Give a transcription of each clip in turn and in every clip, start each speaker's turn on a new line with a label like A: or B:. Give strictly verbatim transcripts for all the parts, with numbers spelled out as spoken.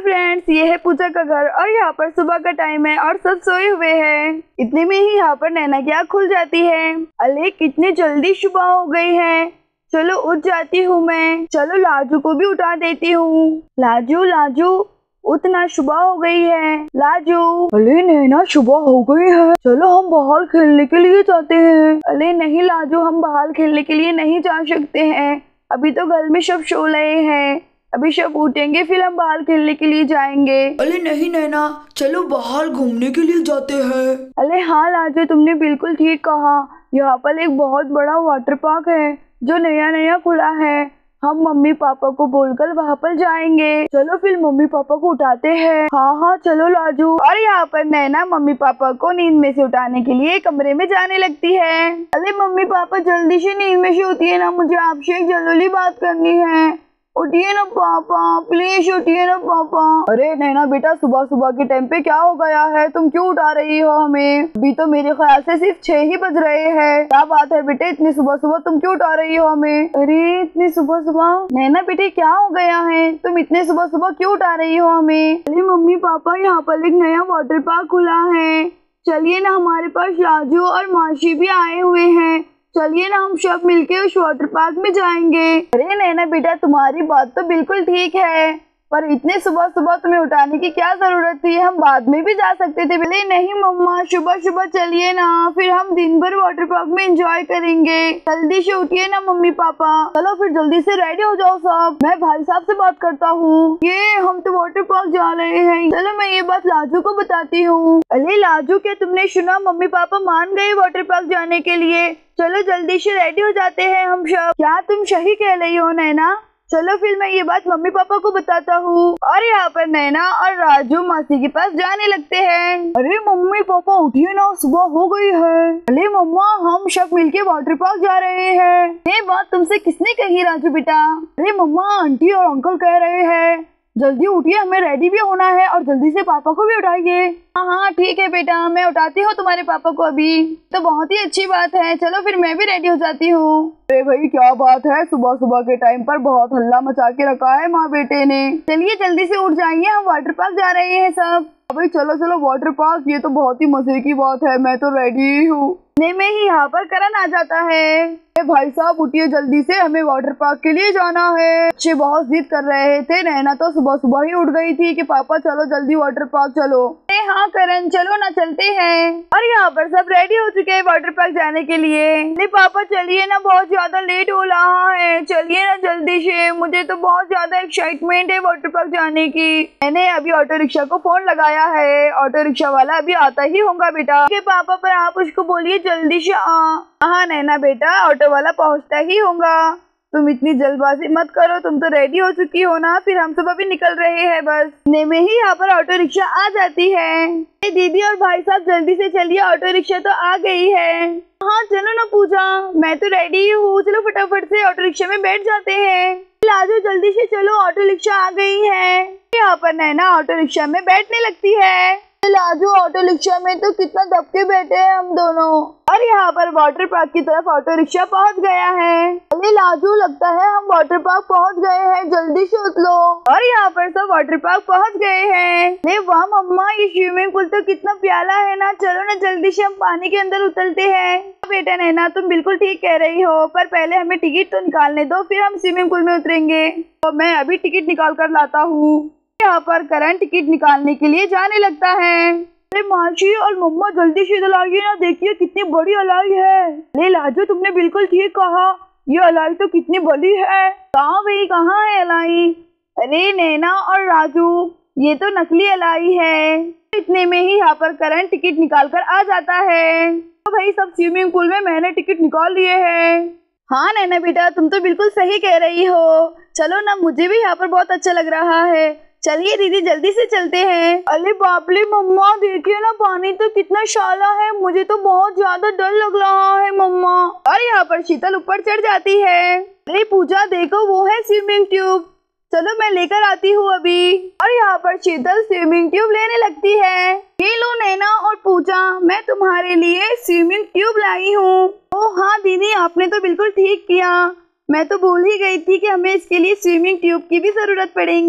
A: Friends, ये है पूजा का घर और यहाँ पर सुबह का टाइम है और सब सोए हुए हैं। इतने में ही यहाँ पर नैना की आँख खुल जाती है। अरे कितनी जल्दी सुबह हो गई है, चलो उठ जाती हूँ मैं। चलो लाजू को भी उठा देती हूँ। लाजू लाजू उतना, सुबह हो गई है। लाजू। अरे नैना सुबह हो गई है, चलो हम बाहर खेलने के लिए जाते हैं। अरे नहीं लाजू, हम बाहर खेलने के लिए नहीं जा सकते हैं, अभी तो घर में सब सो रहे हैं। अभी सब उठेंगे फिर हम बाहर खेलने के लिए जाएंगे।
B: अरे नहीं नैना, चलो बाहर घूमने के लिए जाते हैं।
A: अरे हाँ लाजू, तुमने बिल्कुल ठीक कहा। यहाँ पर एक बहुत बड़ा वाटर पार्क है जो नया नया खुला है। हम मम्मी पापा को बोलकर वहाँ पर जाएंगे। चलो फिर मम्मी पापा को उठाते हैं। हाँ हाँ चलो लाजू। और यहाँ पर नैना मम्मी पापा को नींद में से उठाने के लिए कमरे में जाने लगती है। अरे मम्मी पापा जल्दी से नींद में से उठिए ना, मुझे आपसे एक जरूरी बात करनी है। उठिए ना पापा, प्लीज उठिए ना पापा। अरे नैना बेटा, सुबह सुबह के टाइम पे क्या हो गया है, तुम क्यों उठा रही हो हमें? अभी तो मेरे ख्याल से सिर्फ छह ही बज रहे हैं। क्या बात है बेटे, इतनी सुबह सुबह तुम क्यों उठा रही हो हमें? अरे इतनी सुबह सुबह नैना बेटे क्या हो गया है, तुम इतने सुबह सुबह क्यों उठा रही हो हमें? अरे मम्मी पापा, यहाँ पर एक नया वाटर पार्क खुला है, चलिए ना, हमारे पास राजू और मासी भी आए हुए हैं, चलिए ना हम सब मिलके उस वाटर पार्क में जाएंगे। अरे नैना बेटा, तुम्हारी बात तो बिल्कुल ठीक है, पर इतने सुबह सुबह तुम्हें उठाने की क्या जरूरत थी, हम बाद में भी जा सकते थे। बोले नहीं मम्मा, सुबह सुबह चलिए ना, फिर हम दिन भर वाटर पार्क में एंजॉय करेंगे। जल्दी से उठिए ना मम्मी पापा। चलो फिर जल्दी से रेडी हो जाओ सब, मैं भाई साहब से बात करता हूँ। ये हम तो वाटर पार्क जा रहे हैं। चलो मैं ये बात लाजू को बताती हूँ। अरे लाजू, क्या तुमने सुना, मम्मी पापा मान गए वाटर पार्क जाने के लिए। चलो जल्दी से रेडी हो जाते हैं हम सब। क्या तुम सही कह रही हो नैना? चलो फिर मैं ये बात मम्मी पापा को बताता हूँ। और यहाँ पर नैना और राजू मासी के पास जाने लगते हैं। अरे मम्मी पापा उठिए ना, सुबह हो गई है। अरे मम्मा, हम सब मिलके वाटर पार्क जा रहे हैं। ये बात तुमसे किसने कही राजू बेटा? अरे मम्मा, आंटी और अंकल कह रहे हैं। जल्दी उठिए, हमें रेडी भी होना है और जल्दी से पापा को भी उठाइए। हाँ हाँ ठीक है बेटा, मैं उठाती हूँ तुम्हारे पापा को अभी। तो बहुत ही अच्छी बात है, चलो फिर मैं भी रेडी हो जाती हूँ। अरे भाई क्या बात है, सुबह सुबह के टाइम पर बहुत हल्ला मचा के रखा है माँ बेटे ने। चलिए जल्दी से उठ जाइए, हम वाटर पार्क जा रहे हैं सब। भाई चलो चलो वाटर पार्क, ये तो बहुत ही मजे की बात है, मैं तो रेडी हूँ। इतने में ही यहाँ पर करण आ जाता है। भाई साहब उठिए जल्दी से, हमें वाटर पार्क के लिए जाना है। बच्चे बहुत जिद कर रहे थे, नैना तो सुबह सुबह ही उठ गई थी कि पापा चलो जल्दी वाटर पार्क चलो। अरे हाँ करण, चलो ना, चलते हैं। और यहाँ पर सब रेडी हो चुके हैं वाटर पार्क जाने के लिए। अरे पापा चलिए ना, बहुत ज्यादा लेट हो रहा है, चलिए ना जल्दी से, मुझे तो बहुत ज्यादा एक्साइटमेंट है वाटर पार्क जाने की। मैंने अभी ऑटो रिक्शा को फोन लगाया है, ऑटो रिक्शा वाला अभी आता ही होगा बेटा। पापा पर आप उसको बोलिए जल्दी से आ। हाँ नैना बेटा, ऑटो वाला पहुंचता ही होगा, तुम इतनी जल्दबाजी मत करो, तुम तो रेडी हो चुकी हो ना, फिर हम सब अभी निकल रहे हैं बस। इतने में ही यहाँ पर ऑटो रिक्शा आ जाती है। दीदी और भाई साहब जल्दी से चलिए, ऑटो रिक्शा तो आ गई है। हाँ चलो ना पूजा, मैं तो रेडी हूँ, चलो फटाफट से ऑटो रिक्शा में बैठ जाते हैं। लाजो जल्दी से चलो, ऑटो रिक्शा आ गई है। यहाँ पर नैना ऑटो रिक्शा में बैठने लगती है। लाजू ऑटो रिक्शा में तो कितना दब के बैठे हैं हम दोनों। और यहाँ पर वाटर पार्क की तरफ ऑटो रिक्शा पहुँच गया है। अरे लाजू, लगता है हम वाटर पार्क पहुँच गए हैं, जल्दी से उतरो। और यहाँ पर सब वाटर पार्क पहुँच गए हैं। अरे वाह मम्मा, ये स्विमिंग पूल तो कितना प्यारा है ना, चलो ना जल्दी से हम पानी के अंदर उतरते हैं। बेटा नैना, तुम बिल्कुल ठीक कह रही हो, पर पहले हमें टिकट तो निकालने दो, फिर हम स्विमिंग पूल में उतरेंगे। तो मैं अभी टिकट निकाल कर लाता हूँ। यहाँ पर करण टिकट निकालने के लिए जाने लगता है। अरे मासी और मम्मा जल्दी से इधर आइए ना, देखिए कितनी बड़ी अलाई है। अरे लाजू, तुमने बिल्कुल ठीक कहा, ये अलाई तो कितनी बड़ी है। कहाँ भाई, कहाँ है अलाई? अरे नैना और राजू, ये तो नकली अलाई है। इतने में ही यहाँ पर करण टिकट निकाल कर आ जाता है। तो भाई सब स्विमिंग पूल में मैंने टिकट निकाल लिए है। हाँ नैना बेटा, तुम तो बिल्कुल सही कह रही हो, चलो ना, मुझे भी यहाँ पर बहुत अच्छा लग रहा है। चलिए दीदी जल्दी से चलते हैं। अरे बाप रे मम्मा, देखिए ना, पानी तो कितना शाला है, मुझे तो बहुत ज्यादा डर लग रहा है मम्मा। और यहाँ पर शीतल ऊपर चढ़ जाती है। अरे पूजा देखो, वो है स्विमिंग ट्यूब, चलो मैं लेकर आती हूँ अभी। और यहाँ पर शीतल स्विमिंग ट्यूब लेने लगती है। ये लो नैना और पूजा, मैं तुम्हारे लिए स्विमिंग ट्यूब लाई हूँ। ओह हाँ दीदी, आपने तो बिल्कुल ठीक किया, मैं तो भूल ही गई थी कि हमें इसके लिए स्विमिंग ट्यूब की भी जरूरत पड़ेगी।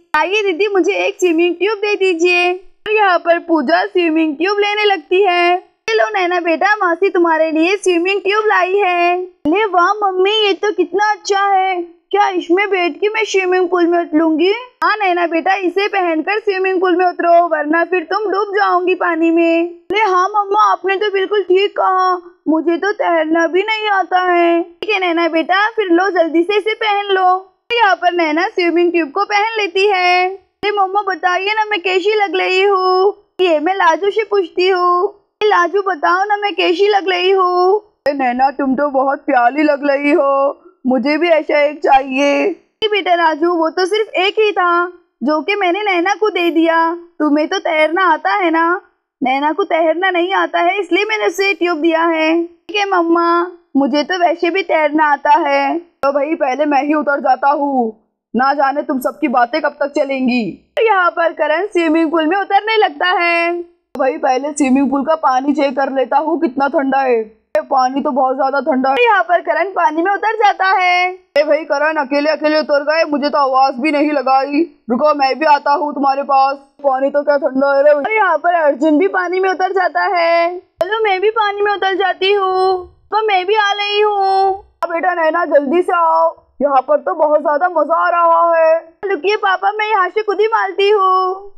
A: आइए दीदी, मुझे एक स्विमिंग ट्यूब दे दीजिए। और यहाँ पर पूजा स्विमिंग ट्यूब लेने लगती है। लो नैना बेटा, मासी तुम्हारे लिए स्विमिंग ट्यूब लाई है। अरे वाह मम्मी, ये तो कितना अच्छा है। क्या इसमें बैठ के मैं स्विमिंग पूल में उतरूंगी? हाँ नैना बेटा, इसे पहनकर स्विमिंग पूल में उतरो, वरना फिर तुम डूब जाओगी पानी में। अरे हाँ मम्मा, आपने तो बिल्कुल ठीक कहा, मुझे तो तैरना भी नहीं आता है। ठीक है नैना बेटा, फिर लो जल्दी से इसे पहन लो। यहाँ पर नैना स्विमिंग ट्यूब को पहन लेती है। अरे मम्मा बताइए ना, मैं कैसी लग रही हूँ? ये मैं लाजू से पूछती हूँ। लाजू बताओ ना, मैं कैसी लग रही हूँ? नैना तुम तो बहुत प्यारी लग रही हो, मुझे भी ऐसा एक चाहिए। बेटा राजू, वो तो सिर्फ एक ही था जो कि मैंने नैना को दे दिया। तुम्हें तो तैरना आता है ना? नैना को तैरना नहीं आता है, इसलिए मैंने उसे ट्यूब दिया है। ठीक है मम्मा, मुझे तो वैसे भी तैरना आता है। तो भाई पहले मैं ही उतर जाता हूँ, ना जाने तुम सबकी बातें कब तक चलेंगी। यहाँ पर करण स्विमिंग पूल में उतरने लगता है। भाई पहले स्विमिंग पूल का पानी चेक कर लेता हूँ कितना ठंडा है। पानी तो बहुत ज्यादा ठंडा है। यहाँ पर करण पानी में उतर जाता है। ए भाई करण, अकेले अकेले उतर गए, मुझे तो आवाज भी नहीं लगाई। रुको मैं भी आता हूँ तुम्हारे पास। पानी तो क्या ठंडा है रे। यहाँ पर अर्जुन भी पानी में उतर जाता है। चलो मैं भी पानी में उतर जाती हूँ, तो मैं भी आ रही हूँ। बेटा नैना जल्दी से आओ, यहाँ पर तो बहुत ज्यादा मजा आ रहा है। रुकिए पापा, मैं यहाँ से खुद ही मारती हूँ।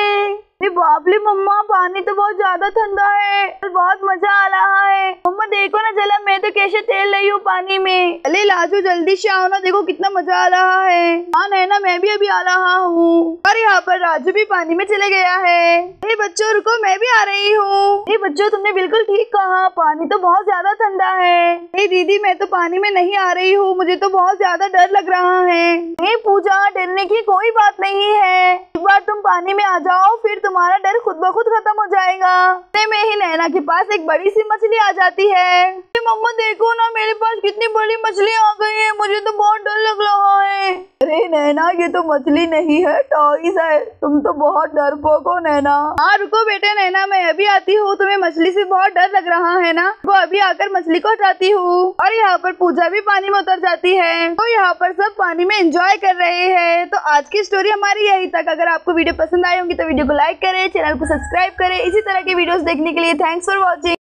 A: बाप रे मम्मा, पानी तो बहुत ज्यादा ठंडा है, बहुत मजा आ रहा है। मम्मा देखो ना जला, मैं तो कैसे तैर रही हूँ पानी में। अरे लाजू जल्दी से आओ ना, देखो कितना मजा आ रहा है। हाँ नैना, मैं भी अभी आ रहा हूँ। और यहाँ पर राजू भी पानी में चले गया है। अरे बच्चों रुको, मैं भी आ रही हूँ। अरे बच्चों, तुमने बिल्कुल ठीक कहा, पानी तो बहुत ज्यादा ठंडा है। अरे दीदी, मैं तो पानी में नहीं आ रही हूँ, मुझे तो बहुत ज्यादा डर लग रहा है। नहीं पूजा, डरने की कोई बात नहीं है। एक बार तुम पानी में आ जाओ, फिर तुम्हारा डर खुद ब खुद खत्म हो जाएगा। में ही नैना के पास एक बड़ी सी मछली आ जाती है। मम्मा देखो ना, मेरे पास कितनी बड़ी मछली आ गई है, मुझे तो बहुत डर लग रहा है। अरे नैना, ये तो मछली नहीं है, टॉयज है। तुम तो बहुत डरपोक हो नैना। हाँ रुको बेटे नैना, मैं अभी आती हूँ। तुम्हें मछली से बहुत डर लग रहा है ना, वो अभी आकर मछली को हटाती हूँ। और यहाँ पर पूजा भी पानी में उतर जाती है। तो यहाँ पर सब पानी में एंजॉय कर रहे हैं। तो आज की स्टोरी हमारी यही तक। अगर आपको वीडियो पसंद आई होगी तो वीडियो को लाइक करें, चैनल को सब्सक्राइब करें। इसी तरह की वीडियोस देखने के लिए थैंक्स फॉर वॉचिंग।